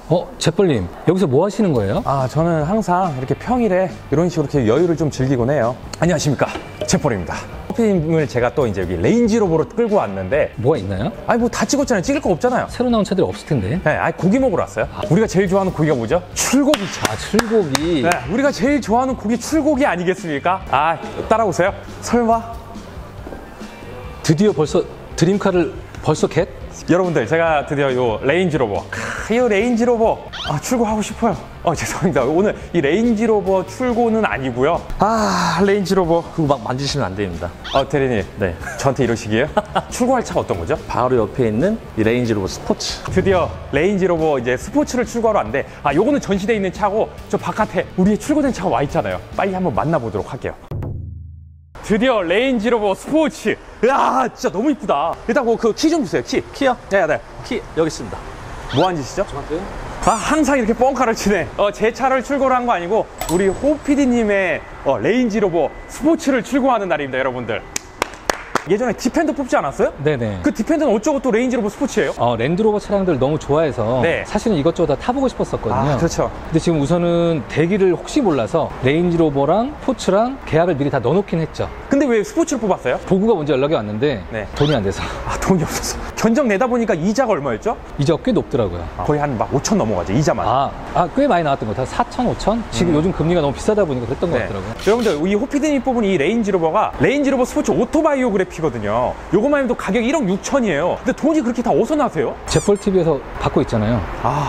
제뻘님, 여기서 뭐 하시는 거예요? 저는 항상 이렇게 평일에 이런 식으로 이렇게 여유를 좀 즐기곤 해요. 안녕하십니까, 제뻘입니다. 호피님을 제가 또 이제 여기 레인지로버로 끌고 왔는데 뭐가 있나요? 뭐 다 찍었잖아요. 찍을 거 없잖아요. 새로 나온 차들이 없을 텐데. 네, 고기 먹으러 왔어요. 우리가 제일 좋아하는 고기가 뭐죠? 출고기죠. 출고기. 네, 우리가 제일 좋아하는 고기 출고기 아니겠습니까? 따라오세요. 설마? 드디어 벌써 드림카를 겟? 여러분들, 제가 드디어 요 레인지로버, 이 레인지로버 출고하고 싶어요. 죄송합니다. 오늘 이 레인지로버 출고는 아니고요. 레인지로버 그거 막 만지시면 안 됩니다. 대리님, 네. 저한테 이러시기에요? 출고할 차가 어떤 거죠? 바로 옆에 있는 이 레인지로버 스포츠. 드디어 레인지로버 이제 스포츠를 출고하러 왔는데, 요거는 전시되어 있는 차고, 저 바깥에 우리의 출고된 차가 와 있잖아요. 빨리 한번 만나보도록 할게요. 드디어 레인지로버 스포츠. 이야, 진짜 너무 이쁘다. 일단 그 키 좀 주세요. 키요? 네. 키 여기 있습니다. 뭐 앉으시죠? 저한테요? 항상 이렇게 뻥카를 치네. 제 차를 출고를 한 거 아니고 우리 호피디님의 레인지로버 스포츠를 출고하는 날입니다, 여러분들. 예전에 디펜더 뽑지 않았어요? 네네. 그 디펜더는 어쩌고 또 레인지로버 스포츠예요? 랜드로버 차량들 너무 좋아해서 네. 사실은 이것저것 다 타보고 싶었었거든요. 그렇죠. 근데 지금 우선은 대기를 혹시 몰라서 레인지로버랑 포츠랑 계약을 미리 다 넣어놓긴 했죠. 근데 왜 스포츠를 뽑았어요? 보고가 먼저 연락이 왔는데 네. 돈이 안 돼서. 돈이 없어서. 견적 내다 보니까 이자가 얼마였죠? 이자가 꽤 높더라고요. 거의 한 5천 넘어가죠, 이자만. 꽤 많이 나왔던 것 같아요. 4천, 5천? 지금 요즘 금리가 너무 비싸다 보니까 그랬던 것 같더라고요. 여러분들, 이 호피디님이 뽑은 이 레인지로버가 레인지로버 스포츠 오토바이오그래피거든요. 요거만 해도 가격이 1억 6천이에요. 근데 돈이 그렇게 다 어디서 나세요? 제펄TV에서 받고 있잖아요.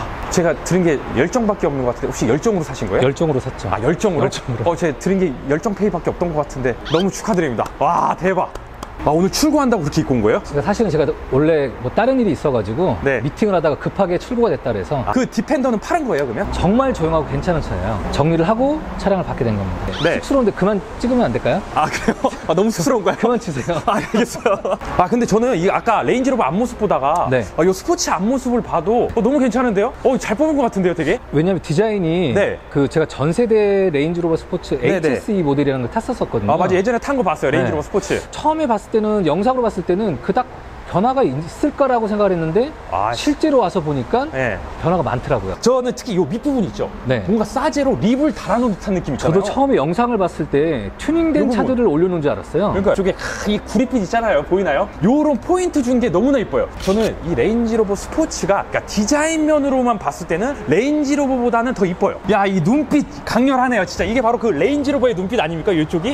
제가 들은 게 열정밖에 없는 것 같은데, 혹시 열정으로 사신 거예요? 열정으로 샀죠. 열정으로? 제가 들은 게 열정페이밖에 없던 것 같은데 너무 축하드립니다. 와, 대박. 오늘 출고한다고 그렇게 입고 온 거예요? 사실은 제가 원래 다른 일이 있어가지고 네. 미팅을 하다가 급하게 출고가 됐다 그래서 그 디펜더는 파는 거예요, 그러면? 정말 조용하고 괜찮은 차예요. 정리를 하고 차량을 받게 된 겁니다. 네. 쑥스러운데 그만 찍으면 안 될까요? 그래요? 너무 쑥스러운 거야? 그만 치세요. 알겠어요. 근데 저는 아까 레인지로버 앞모습 보다가 네. 이 스포츠 앞모습을 봐도 너무 괜찮은데요? 잘 뽑은 것 같은데요, 되게? 왜냐면 디자인이 네. 제가 전세대 레인지로버 스포츠 네네. HSE 모델이라는 걸 탔었거든요. 맞아, 예전에 탄 거 봤어요, 레인지로버 네. 스포츠. 처음에 봤을 때는, 영상으로 봤을 때는 그닥 변화가 있을 거라고 생각을 했는데 실제로 와서 보니까 네. 변화가 많더라고요. 저는 특히 이 밑부분 있죠? 네. 뭔가 싸제로 립을 달아놓은 듯한 느낌 있잖아요. 저도 처음에 영상을 봤을 때 튜닝된 차들을 올려놓은 줄 알았어요. 그러니까 이쪽에 이 구릿빛 있잖아요. 보이나요? 요런 포인트 준 게 너무나 이뻐요. 저는 이 레인지로버 스포츠가, 그러니까 디자인면으로만 봤을 때는 레인지로버보다는 더 이뻐요. 이 눈빛 강렬하네요, 진짜. 이게 바로 그 레인지로버의 눈빛 아닙니까, 이쪽이?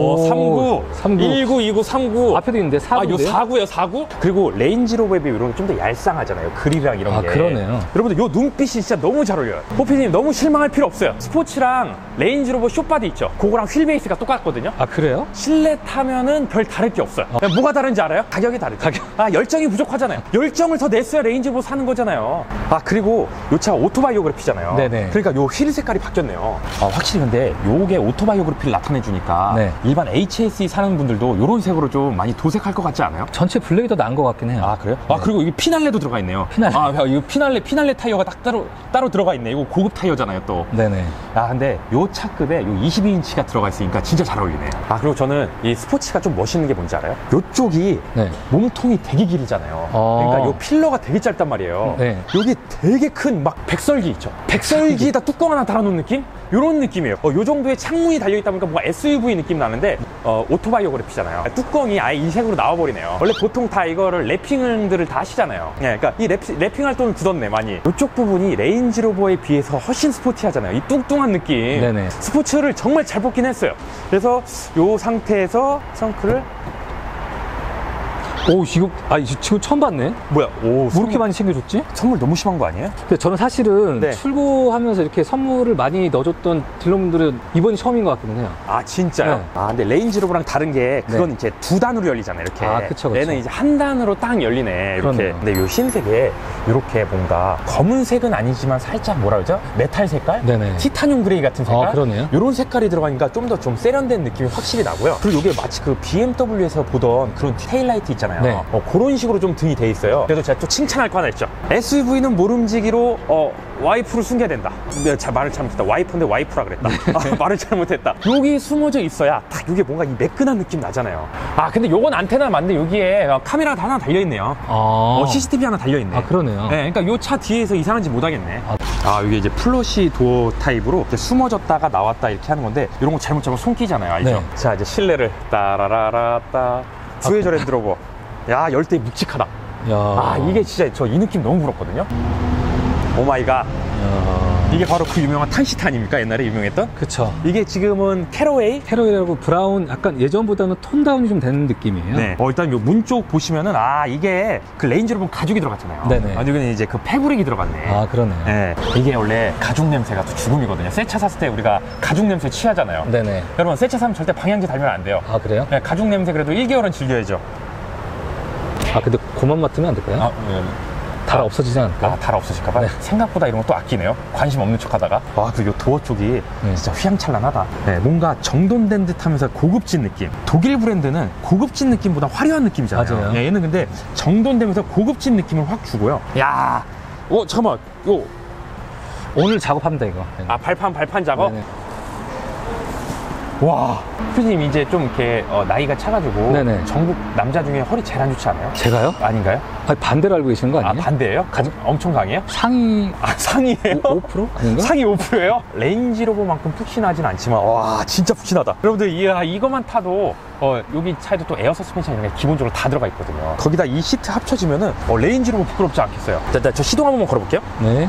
39, 19, 29, 39. 앞에도 있는데 49. 요 4구요, 4구? 그리고 레인지로버에 비해 이런 게 좀 더 얄쌍하잖아요. 그릴이랑 이런 게. 그러네요. 여러분들, 요 눈빛이 진짜 너무 잘 어울려요. 호피님, 너무 실망할 필요 없어요. 스포츠랑 레인지로버 숏바디 있죠? 그거랑 휠베이스가 똑같거든요. 그래요? 실내 타면은 별 다를 게 없어요. 뭐가 다른지 알아요? 가격이 다르죠. 열정이 부족하잖아요. 열정을 더 냈어야 레인지로버 사는 거잖아요. 그리고 요 차 오토바이오그래피잖아요. 네네. 그러니까 요 휠 색깔이 바뀌었네요. 확실히 근데 요게 오토바이오그래피를 나타내주니까 네. 일반 HSE 사는 분들도 요런 색으로 좀 많이 도색할 것 같지 않아요? 전체 블랙이 더 나은 것 같긴 해요. 그래요? 네. 그리고 여기 피날레도 들어가 있네요. 피날레. 이거 피날레 타이어가 딱 따로 들어가 있네. 이거 고급 타이어잖아요, 또. 네네. 근데 요 차급에 요 22인치가 들어가 있으니까 진짜 잘 어울리네. 그리고 저는 이 스포츠가 좀 멋있는 게 뭔지 알아요? 요쪽이 네. 몸통이 되게 길잖아요. 그러니까 요 필러가 되게 짧단 말이에요. 네. 여기 되게 큰 백설기 있죠? 백설기에다 뚜껑 하나 달아놓은 느낌? 요런 느낌이에요. 요 정도의 창문이 달려있다 보니까 뭔가 SUV 느낌 나는데, 오토바이오그래피잖아요. 뚜껑이 아예 이 색으로 나와버리네요. 원래 보통 다 이거를 랩핑들을 다 하시잖아요. 그러니까 이 랩핑할 돈을 굳었네, 많이. 이쪽 부분이 레인지로버에 비해서 훨씬 스포티하잖아요. 이 뚱뚱한 느낌. 네네. 스포츠를 정말 잘 뽑긴 했어요. 그래서 요 상태에서 트렁크를 지금 처음 봤네. 뭐야? 뭐 이렇게 많이 챙겨줬지? 선물 너무 심한 거 아니에요? 근데 저는 사실은 네. 출고하면서 이렇게 선물을 많이 넣어줬던 딜러분들은 이번이 처음인 것 같기는 해요. 진짜요? 네. 근데 레인지로버랑 다른 게 그건 이제 두 단으로 열리잖아요, 이렇게. 그쵸. 얘는 이제 한 단으로 딱 열리네, 이렇게. 그러네요. 근데 요 흰색에 이렇게 뭔가 검은색은 아니지만 살짝 뭐라 그러죠? 메탈 색깔? 네네. 티타늄 그레이 같은 색깔? 그러네요. 요런 색깔이 들어가니까 좀 더 좀 세련된 느낌이 확실히 나고요. 그리고 이게 마치 그 BMW에서 보던 그런 테일라이트 있잖아요. 네. 그런 식으로 좀 등이 돼 있어요. 그래도 제가 또 칭찬할 거 하나 있죠. SUV는 모름지기로 와이프를 숨겨야 된다. 내가 말을 잘못했다. 와이프인데 와이프라 그랬다. 말을 잘못했다. 여기 숨어져 있어야 딱 이게 뭔가 이 매끈한 느낌 나잖아요. 근데 요건 안테나 맞는데 여기에 카메라가 하나 달려있네요. CCTV 하나 달려있네. 그러네요. 네, 그러니까 요 차 뒤에서 이상한 짓 못하겠네. 아, 이게 이제 플러시 도어 타입으로 이렇게 숨어졌다가 나왔다 이렇게 하는 건데, 이런 거 잘못 잡으면 손 끼잖아요. 알죠? 네. 자, 이제 실내를 따라라라따. 듀에저 랜드로버. 야, 열대 묵직하다. 야. 아, 이게 진짜 저 이 느낌 너무 부럽거든요. 오 마이 갓. 이게 바로 그 유명한 탄시타 아닙니까? 옛날에 유명했던? 그쵸. 이게 지금은 캐러웨이? 캐러웨이라고 브라운, 약간 예전보다는 톤 다운이 좀 되는 느낌이에요. 네. 일단 요 문 쪽 보시면은, 아, 이게 그 레인지로버 가죽이 들어갔잖아요. 네네. 여기는 이제 그 패브릭이 들어갔네. 아, 그러네요. 네. 이게 원래 가죽 냄새가 또 죽음이거든요. 새 차 샀을 때 우리가 가죽 냄새 취하잖아요. 네네. 여러분, 새 차 사면 절대 방향제 달면 안 돼요. 아, 그래요? 네, 가죽 냄새 그래도 1개월은 즐겨야죠. 아, 근데 고만 맡으면 안 될까요? 달 없어지지 않을까? 아, 달 없으실까봐? 네. 생각보다 이런 거 또 아끼네요. 관심 없는 척 하다가. 와, 그리고 요 도어 쪽이 진짜 휘황찬란하다. 네, 뭔가 정돈된 듯 하면서 고급진 느낌. 독일 브랜드는 고급진 느낌보다 화려한 느낌이잖아요. 맞아요. 네, 얘는 근데 정돈되면서 고급진 느낌을 확 주고요. 야, 잠깐만. 오늘 작업합니다, 이거. 아, 발판 작업? 네네. 와, 프님 이제 좀 이렇게 나이가 차가지고 네네. 전국 남자 중에 허리 제일 안 좋지 않아요? 제가요? 아닌가요? 아니, 반대로 알고 계시는 거 아, 아니에요? 반대예요? 엄청 강해요? 상위 아, 상이에요? 5%? 아닌가? 상위 5%예요? 레인지로버만큼 푹신하진 않지만, 와, 진짜 푹신하다. 여러분들, 이거만 타도 여기 차에도 또 에어 서스펜션 이런 게 기본적으로 다 들어가 있거든요. 거기다 이 시트 합쳐지면은 레인지로버 부끄럽지 않겠어요. 자, 저 시동 한번 걸어볼게요. 네.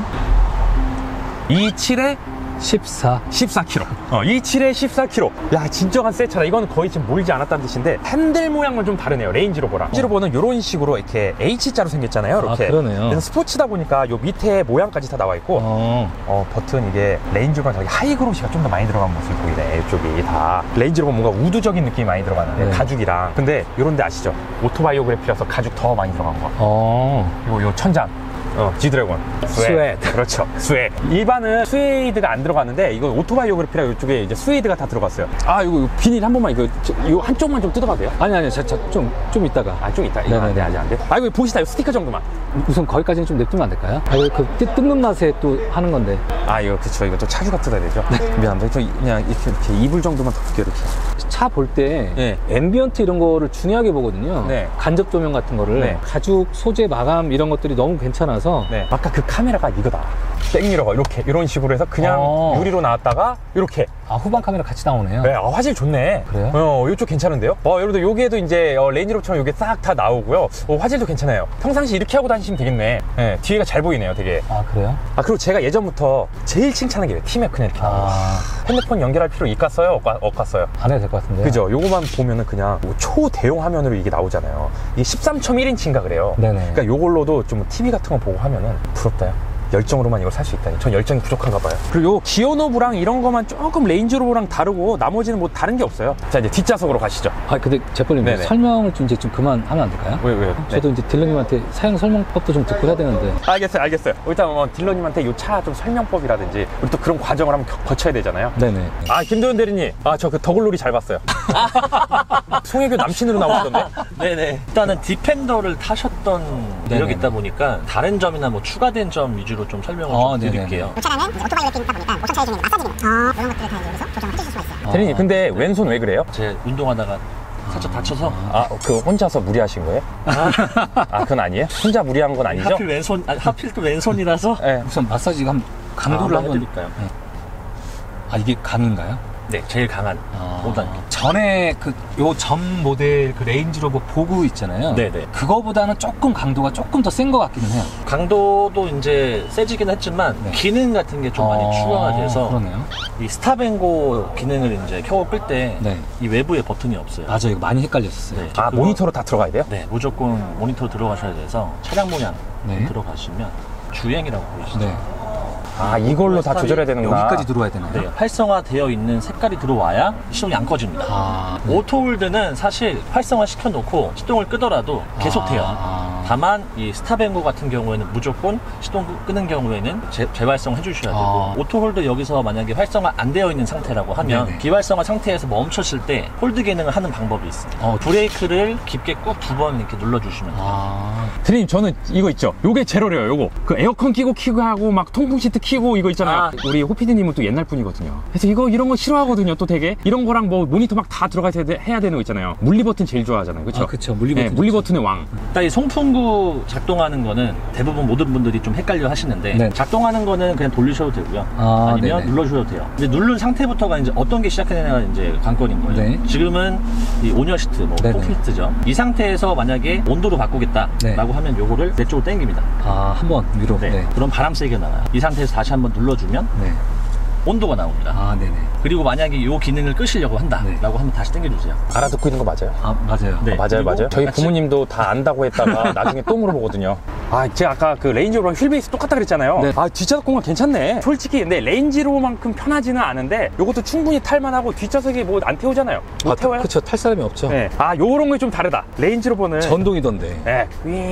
27에 14kg. 27에 14kg. 야, 진정한 새 차다. 이건 거의 지금 몰지 않았다는 뜻인데, 핸들 모양은 좀 다르네요. 레인지로버랑. 레인지로버는 이런 식으로 이렇게 H자로 생겼잖아요. 이렇게. 아, 그러네요. 그래서 스포츠다 보니까 요 밑에 모양까지 다 나와 있고, 버튼 이게 레인지로버랑 저기 하이그로시가 좀 더 많이 들어간 모습이 보이네. 이쪽이 다. 레인지로버 뭔가 우드적인 느낌이 많이 들어가는데, 네. 가죽이랑. 근데 요런데 아시죠? 오토바이오그래피라서 가죽 더 많이 들어간 거. 그리고 요 천장. G드래곤. 스웨이드. 그렇죠. 스웨이드. 일반은 스웨이드가 안 들어갔는데, 이거 오토바이오그래피라 이쪽에 이제 스웨이드가 다 들어갔어요. 아, 이거 비닐 한 번만, 이거 한쪽만 좀 뜯어봐도 돼요? 아니, 좀 이따가. 아, 좀 있다. 네네네. 아직 안 돼. 아, 이거 보시다. 이거 스티커 정도만. 우선 거기까지는 좀 냅두면 안 될까요? 아, 이거 그 뜯는 맛에 또 하는 건데. 아, 이거 그쵸. 이거 또 차주가 뜯어야 되죠. 미안합니다. 저 그냥 이렇게 이불 정도만 더 줄게요, 이렇게. 차 볼 때 네. 앰비언트 이런 거를 중요하게 보거든요. 네. 간접 조명 같은 거를. 네. 가죽, 소재, 마감 이런 것들이 너무 괜찮아서. 네. 아까 그 카메라가 이거다. 백미러가 이런 식으로 해서 그냥 유리로 나왔다가 이렇게. 아, 후방 카메라 같이 나오네요. 네, 화질 좋네. 그래요? 이쪽 괜찮은데요? 여러분들 여기에도 이제 레인지로버처럼 이게 싹 다 나오고요. 화질도 괜찮아요. 평상시 이렇게 하고 다니시면 되겠네. 네, 뒤에가 잘 보이네요, 되게. 아, 그래요? 아, 그리고 제가 예전부터 제일 칭찬한 게 T맵 그냥 이렇게 나와요. 핸드폰 연결할 필요 있겠어요? 없겠어요? 안 해도 될 것 같은데. 그죠? 요거만 보면은 그냥 초대형 화면으로 이게 나오잖아요. 이게 13.1인치인가 그래요. 네네. 그러니까 요걸로도 좀 TV 같은 거 보고 하면은 부럽다요. 열정으로만 이걸 살 수 있다니. 전 열정이 부족한가 봐요. 그리고 요 기어 노브랑 이런 거만 조금 레인지로버랑 다르고 나머지는 뭐 다른 게 없어요. 자, 이제 뒷좌석으로 가시죠. 아, 근데 재벌님 네네. 설명을 좀 이제 좀 그만하면 안 될까요? 왜요? 저도 이제 딜러님한테 사용 설명법도 좀 듣고 해야 되는데. 알겠어요. 일단 딜러님한테 요 차 좀 설명법이라든지 우리 또 그런 과정을 한번 거쳐야 되잖아요. 네네. 아, 김도현 대리님. 저 그 더글로리 잘 봤어요. 송혜교 남친으로 나오던데. 네네. 일단은 디펜더를 타셨던 네네. 이력이 있다 보니까 다른 점이나 뭐 추가된 점 위주로 좀 설명을 좀 네네. 드릴게요. 이 차량은 이제 오토바이 이렇게 있다 보니까 오션 차의 중에 마사지 기능 이런 것들을 다 여기서 조정을 해주실 수가 있어요. 대리님, 근데 왼손 왜 그래요? 제 운동하다가 살짝 다쳐서 그 혼자서 무리하신 거예요? 그건 아니에요? 혼자 무리한 건 아니죠? 하필 왼손, 하필 또 왼손이라서 네. 우선 마사지 강도를 한번 해드릴까요? 아, 이게 강인가요? 네, 제일 강한 5단계. 전에 요 전 모델 그 레인지로버 보고 있잖아요. 네네. 그거보다는 조금 강도가 조금 더 센 것 같기는 해요. 강도도 이제 세지긴 했지만 네. 기능 같은 게 좀 많이 추가가 돼서 그러네요. 이 스탑앤고 기능을 이제 켜고 끌 때 이 네. 외부에 버튼이 없어요. 맞아요. 이거 많이 헷갈렸었어요. 네. 아, 그거- 모니터로 다 들어가야 돼요? 네, 무조건 모니터 들어가셔야 돼서 차량 모양 네. 들어가시면 주행이라고 보이시죠? 네. 이걸로 다 조절해야 되는구나. 여기까지 들어와야 되나요? 네, 활성화되어 있는 색깔이 들어와야 시동이 안 꺼집니다. 네. 오토홀드는 사실 활성화 시켜놓고 시동을 끄더라도 계속 돼요. 다만 이 스탑앤고 같은 경우에는 무조건 시동 끄는 경우에는 재활성 해주셔야 되고 오토홀드 여기서 만약에 활성화 안 되어 있는 상태라고 하면 네네. 비활성화 상태에서 멈췄을 때 홀드 기능을 하는 방법이 있습니다. 브레이크를 깊게 꾹 2번 이렇게 눌러주시면 돼요. 대리님, 저는 이거 있죠? 요게 제일 어려워요, 요거. 그 에어컨 끼고 하고 막 통풍 시트 키고 이거 있잖아요. 우리 호피디님은 또 옛날 분이거든요. 그래서 이런 거 싫어하거든요, 또 되게. 이런 거랑 뭐 모니터 막 다 들어가서 해야 되는 거 있잖아요. 물리 버튼 제일 좋아하잖아요, 그쵸? 그쵸. 물리 버튼. 네, 물리 버튼의 왕. 일단 이 송풍 중구 작동하는 거는 대부분 모든 분들이 좀 헷갈려 하시는데 네. 작동하는 거는 그냥 돌리셔도 되고요. 아, 아니면 네네. 눌러주셔도 돼요. 이제 누른 상태부터가 이제 어떤 게 시작되느냐가 이제 관건인 거예요. 네. 지금은 이 온열 시트, 뭐 네네. 포키히트죠. 이 상태에서 만약에 온도를 바꾸겠다라고 네. 하면 요거를 내 쪽으로 당깁니다. 아, 한번 위로. 네. 네. 그럼 바람 세게 나와요. 이 상태에서 다시 한번 눌러주면 네. 온도가 나옵니다. 아, 네네. 그리고 만약에 이 기능을 끄시려고 한다라고 네. 하면 다시 당겨주세요. 알아듣고 있는 거 맞아요? 아, 맞아요. 네. 맞아요, 그리고 맞아요. 저희 같이- 부모님도 다 안다고 했다가 나중에 또 물어보거든요. 아, 제가 아까 그 레인지로버랑 휠베이스 똑같다 그랬잖아요. 네. 아, 뒷좌석 공간 괜찮네. 솔직히 근데 레인지로버만큼 편하지는 않은데 요것도 충분히 탈만하고 뒷좌석이 뭐 안 태우잖아요. 못 태워요? 그쵸. 탈 사람이 없죠. 네. 아, 요런 게 좀 다르다. 레인지로버는 전동이던데. 네,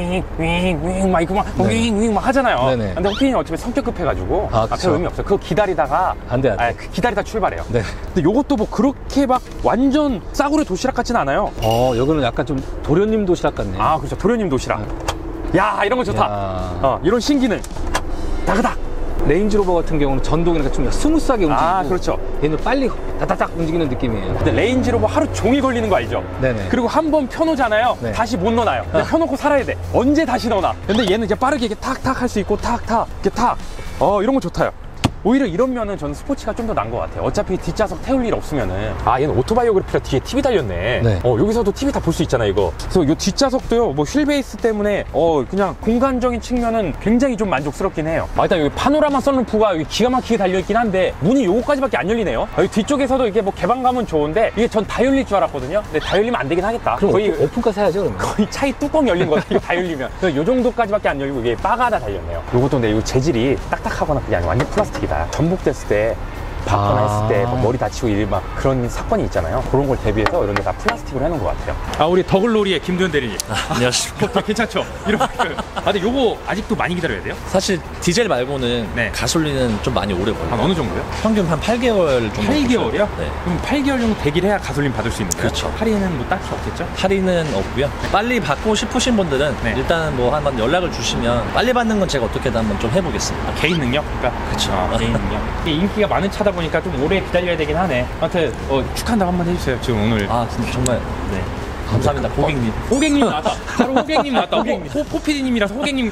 윙, 막 이거 막 네. 윙 막 하잖아요. 네네. 근데 호피는 어차피 성격 급해가지고 아, 앞에 그쵸. 의미 없어요. 그거 기다리다가 안 돼, 안 돼. 기다리다 출발해요. 네. 근데 요것도 뭐 그렇게 막 완전 싸구려 도시락 같진 않아요. 여기는 약간 좀 도련님 도시락 같네. 아, 그렇죠. 도련님 도시락. 야, 이런 거 좋다. 야. 이런 신기능. 다그닥. 레인지로버 같은 경우는 전동이니까 좀 스무스하게 움직이고. 아, 그렇죠. 얘는 빨리 다다닥 움직이는 느낌이에요. 근데 레인지로버 하루 종일 걸리는 거 알죠? 네네. 그리고 한 번 펴놓잖아요. 네. 다시 못 넣어놔요. 그냥 펴놓고 살아야 돼. 언제 다시 넣어놔? 근데 얘는 이제 빠르게 이렇게 탁탁 할 수 있고 탁탁 이렇게 탁. 이런 거 좋다요. 오히려 이런 면은 저는 스포츠가 좀 더 나은 것 같아요. 어차피 뒷좌석 태울 일 없으면은. 아, 얘는 오토바이오그래피라 뒤에 TV 달렸네. 네. 여기서도 TV 다 볼 수 있잖아, 이거. 그래서 이 뒷좌석도요, 뭐 휠베이스 때문에, 그냥 공간적인 측면은 굉장히 좀 만족스럽긴 해요. 일단 여기 파노라마 썬루프가 여기 기가 막히게 달려있긴 한데, 문이 요거까지밖에 안 열리네요. 여기 뒤쪽에서도 이게 뭐 개방감은 좋은데, 이게 전 다 열릴 줄 알았거든요. 근데 다 열리면 안 되긴 하겠다. 그럼 거의 오픈카 사야죠, 그러면. 거의 차이 뚜껑 열린 거 같아요. 이거 다 열리면. 그래서 요 정도까지밖에 안 열리고 이게 바가 하나 달렸네요. 요것도 근데 이 재질이 딱딱하거나 그게 아니라 완전 플라스틱이다. 전복됐을 때 받거나 했을 때 막 머리 다치고 막 그런 사건이 있잖아요. 그런 걸 대비해서 이런 데 다 플라스틱으로 해놓은 것 같아요. 아, 우리 더글로리의 김도현 대리님. 안녕하십니까. 괜찮죠? 이런 근데 요거 아직도 많이 기다려야 돼요? 사실 디젤 말고는 네. 가솔린은 좀 많이 오래 걸려요. 어느 정도요? 평균 한 8개월 정도. 8개월이요? 네. 그럼 8개월 정도 대기를 해야 가솔린 받을 수 있는 거예요? 그렇죠. 할인은 뭐 딱히 없겠죠? 할인은 없고요. 빨리 받고 싶으신 분들은 네. 일단 뭐 한번 연락을 주시면 빨리 받는 건 제가 어떻게든 한번 좀 해보겠습니다. 개인 능력? 그러니까 그쵸. 개인 능력. 이게 인기가 많은 차다 보니까 좀 오래 기다려야 되긴 하네. 아무튼 축하한다고 한번 해주세요. 지금 오늘 아 진짜 정말 네 감사합니다 고객님. 호객님 나왔다. 바로 호객님 나왔다. 호객님. 호피디님이라서 호객님.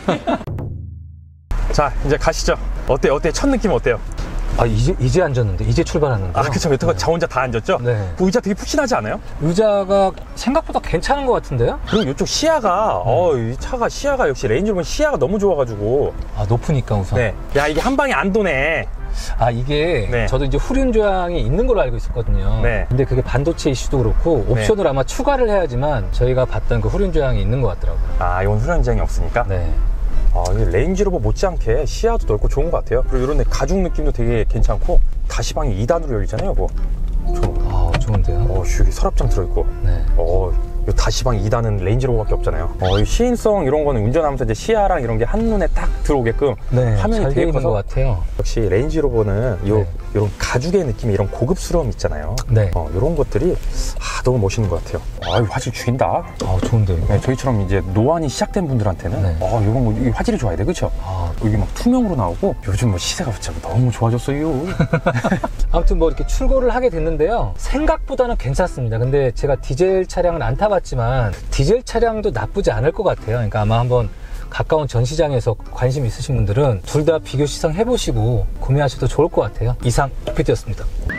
자, 이제 가시죠. 어때? 첫 느낌 어때요? 아, 이제 앉았는데. 이제 출발하는데. 아, 그쵸. 여태껏 저 혼자 다 앉았죠? 네. 그 의자 되게 푹신하지 않아요? 의자가 생각보다 괜찮은 것 같은데요? 그리고 이쪽 시야가, 이 차가 시야가 역시 레인지로버는 시야가 너무 좋아가지고. 아, 높으니까 우선. 네. 야, 이게 한 방에 안 도네. 아, 이게 네. 저도 이제 후륜 조향이 있는 걸로 알고 있었거든요. 네. 근데 그게 반도체 이슈도 그렇고 옵션을 아마 추가를 해야지만 저희가 봤던 그 후륜 조향이 있는 것 같더라고요. 아, 이건 후륜장이 없으니까? 네. 이 레인지로버 못지않게 시야도 넓고 좋은 것 같아요. 그리고 이런 데 가죽 느낌도 되게 괜찮고, 다시방이 2단으로 열리잖아요, 뭐. 아, 좋은데요? 여기 서랍장 들어있고. 네. 이 다시방 2단은 레인지로버밖에 없잖아요. 이 시인성 이런 거는 운전하면서 이제 시야랑 이런 게 한눈에 딱 들어오게끔 네, 화면이 잘 돼 되게 있는 커서 것 같아요. 역시 레인지로버는 네. 이런 가죽의 느낌, 이런 고급스러움 있잖아요. 네. 이런 것들이 너무 멋있는 것 같아요. 이 화질 죽인다. 아, 좋은데요, 이거? 네, 저희처럼 이제 노안이 시작된 분들한테는 네. 이 화질이 좋아야 돼, 그렇죠? 아, 여기 막 투명으로 나오고 요즘 뭐 시세가 진짜 너무 좋아졌어요. 아무튼 뭐 이렇게 출고를 하게 됐는데요. 생각보다는 괜찮습니다. 근데 제가 디젤 차량은 안 타봤지만 디젤 차량도 나쁘지 않을 것 같아요. 그러니까 아마 한번 가까운 전시장에서 관심 있으신 분들은 둘 다 비교 시승 해보시고 구매하셔도 좋을 것 같아요. 이상 오피디였습니다.